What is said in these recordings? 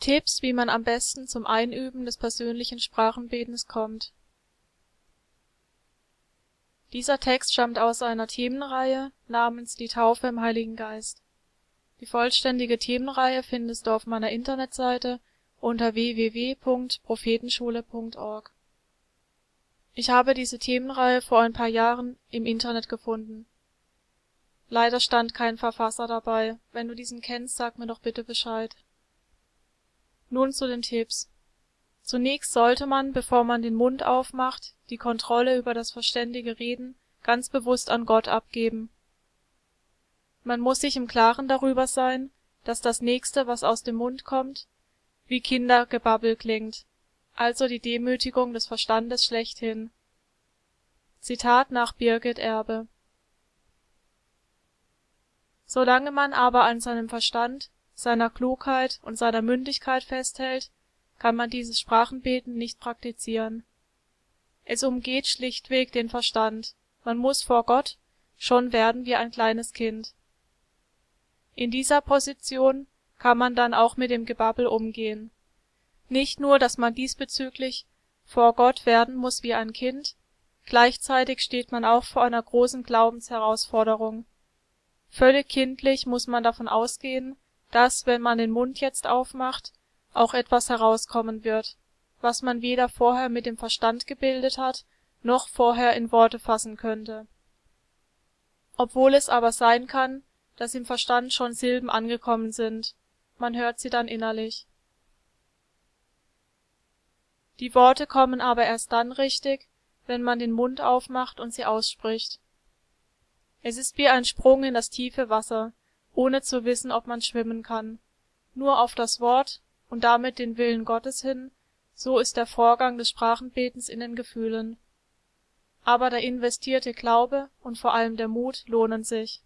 Tipps, wie man am besten zum Einüben des persönlichen Sprachenbetens kommt. Dieser Text stammt aus einer Themenreihe namens Die Taufe im Heiligen Geist. Die vollständige Themenreihe findest du auf meiner Internetseite unter www.prophetenschule.org. Ich habe diese Themenreihe vor ein paar Jahren im Internet gefunden. Leider stand kein Verfasser dabei. Wenn du diesen kennst, sag mir doch bitte Bescheid. Nun zu den Tipps. Zunächst sollte man, bevor man den Mund aufmacht, die Kontrolle über das verständige Reden ganz bewusst an Gott abgeben. Man muss sich im Klaren darüber sein, dass das Nächste, was aus dem Mund kommt, wie Kindergebabbel klingt, also die Demütigung des Verstandes schlechthin. Zitat nach Birgit Erbe. Solange man aber an seinem Verstand, seiner Klugheit und seiner Mündigkeit festhält, kann man dieses Sprachenbeten nicht praktizieren. Es umgeht schlichtweg den Verstand. Man muss vor Gott schon werden wie ein kleines Kind. In dieser Position kann man dann auch mit dem Gebabbel umgehen. Nicht nur, dass man diesbezüglich vor Gott werden muss wie ein Kind, gleichzeitig steht man auch vor einer großen Glaubensherausforderung. Völlig kindlich muss man davon ausgehen, dass, wenn man den Mund jetzt aufmacht, auch etwas herauskommen wird, was man weder vorher mit dem Verstand gebildet hat, noch vorher in Worte fassen könnte. Obwohl es aber sein kann, dass im Verstand schon Silben angekommen sind, man hört sie dann innerlich. Die Worte kommen aber erst dann richtig, wenn man den Mund aufmacht und sie ausspricht. Es ist wie ein Sprung in das tiefe Wasser, ohne zu wissen, ob man schwimmen kann. Nur auf das Wort und damit den Willen Gottes hin, so ist der Vorgang des Sprachenbetens in den Gefühlen. Aber der investierte Glaube und vor allem der Mut lohnen sich.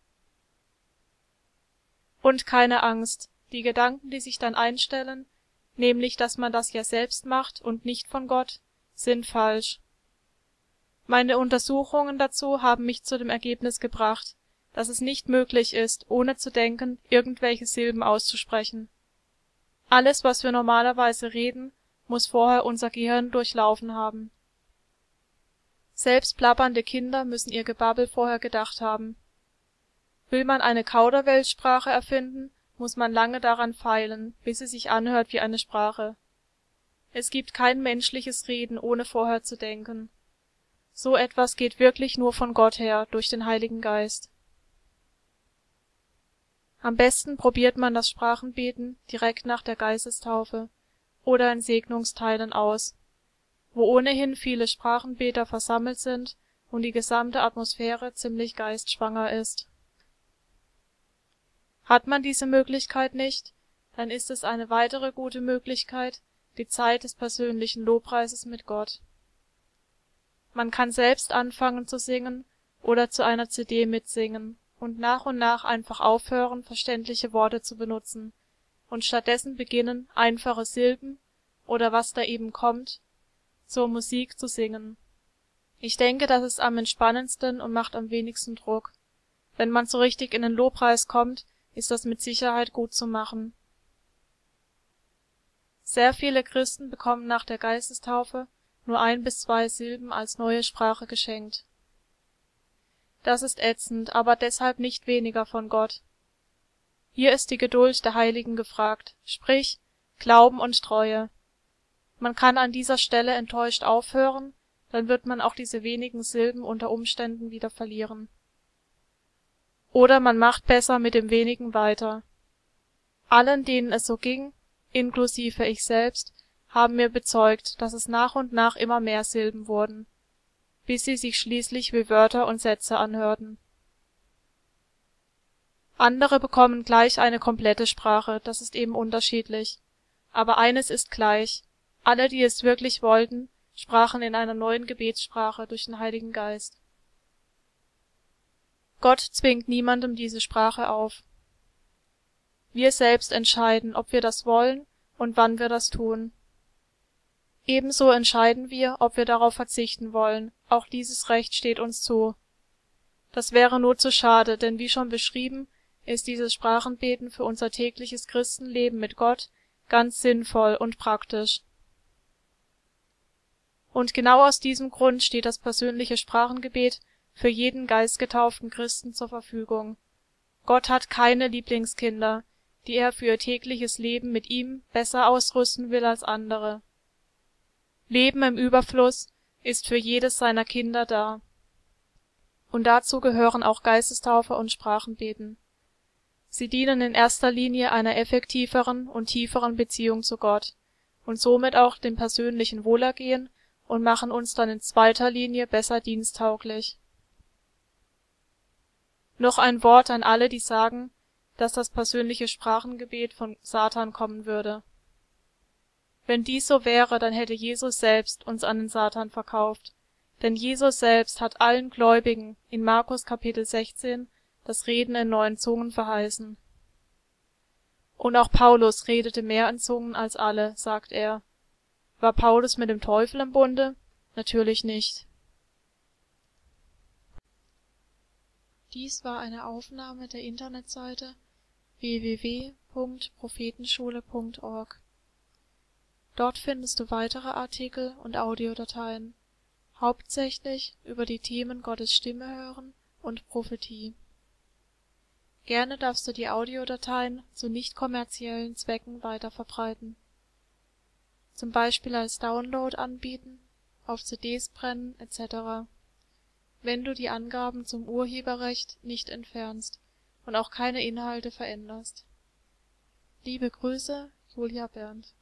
Und keine Angst, die Gedanken, die sich dann einstellen, nämlich, dass man das ja selbst macht und nicht von Gott, sind falsch. Meine Untersuchungen dazu haben mich zu dem Ergebnis gebracht, dass es nicht möglich ist, ohne zu denken, irgendwelche Silben auszusprechen. Alles, was wir normalerweise reden, muss vorher unser Gehirn durchlaufen haben. Selbst plappernde Kinder müssen ihr Gebabbel vorher gedacht haben. Will man eine Kauderwelschsprache erfinden, muss man lange daran feilen, bis sie sich anhört wie eine Sprache. Es gibt kein menschliches Reden, ohne vorher zu denken. So etwas geht wirklich nur von Gott her, durch den Heiligen Geist. Am besten probiert man das Sprachenbeten direkt nach der Geistestaufe oder in Segnungsteilen aus, wo ohnehin viele Sprachenbeter versammelt sind und die gesamte Atmosphäre ziemlich geistschwanger ist. Hat man diese Möglichkeit nicht, dann ist es eine weitere gute Möglichkeit, die Zeit des persönlichen Lobpreises mit Gott. Man kann selbst anfangen zu singen oder zu einer CD mitsingen und nach einfach aufhören, verständliche Worte zu benutzen und stattdessen beginnen, einfache Silben oder was da eben kommt, zur Musik zu singen. Ich denke, das ist am entspannendsten und macht am wenigsten Druck. Wenn man so richtig in den Lobpreis kommt, ist das mit Sicherheit gut zu machen. Sehr viele Christen bekommen nach der Geistestaufe nur 1 bis 2 Silben als neue Sprache geschenkt. Das ist ätzend, aber deshalb nicht weniger von Gott. Hier ist die Geduld der Heiligen gefragt, sprich Glauben und Treue. Man kann an dieser Stelle enttäuscht aufhören, dann wird man auch diese wenigen Silben unter Umständen wieder verlieren. Oder man macht besser mit dem wenigen weiter. Allen, denen es so ging, inklusive ich selbst, haben mir bezeugt, dass es nach und nach immer mehr Silben wurden, bis sie sich schließlich wie Wörter und Sätze anhörten. Andere bekommen gleich eine komplette Sprache, das ist eben unterschiedlich. Aber eines ist gleich: Alle, die es wirklich wollten, sprachen in einer neuen Gebetssprache durch den Heiligen Geist. Gott zwingt niemandem diese Sprache auf. Wir selbst entscheiden, ob wir das wollen und wann wir das tun. Ebenso entscheiden wir, ob wir darauf verzichten wollen, auch dieses Recht steht uns zu. Das wäre nur zu schade, denn wie schon beschrieben, ist dieses Sprachenbeten für unser tägliches Christenleben mit Gott ganz sinnvoll und praktisch. Und genau aus diesem Grund steht das persönliche Sprachengebet für jeden geistgetauften Christen zur Verfügung. Gott hat keine Lieblingskinder, die er für ihr tägliches Leben mit ihm besser ausrüsten will als andere. Leben im Überfluss ist für jedes seiner Kinder da. Und dazu gehören auch Geistestaufe und Sprachenbeten. Sie dienen in erster Linie einer effektiveren und tieferen Beziehung zu Gott und somit auch dem persönlichen Wohlergehen und machen uns dann in zweiter Linie besser diensttauglich. Noch ein Wort an alle, die sagen, dass das persönliche Sprachengebet von Satan kommen würde. Wenn dies so wäre, dann hätte Jesus selbst uns an den Satan verkauft. Denn Jesus selbst hat allen Gläubigen in Markus Kapitel 16 das Reden in neuen Zungen verheißen. Und auch Paulus redete mehr in Zungen als alle, sagt er. War Paulus mit dem Teufel im Bunde? Natürlich nicht. Dies war eine Aufnahme der Internetseite www.prophetenschule.org. Dort findest du weitere Artikel und Audiodateien, hauptsächlich über die Themen Gottes Stimme hören und Prophetie. Gerne darfst du die Audiodateien zu nicht kommerziellen Zwecken weiterverbreiten. Zum Beispiel als Download anbieten, auf CDs brennen etc., wenn du die Angaben zum Urheberrecht nicht entfernst und auch keine Inhalte veränderst. Liebe Grüße, Julia Berndt.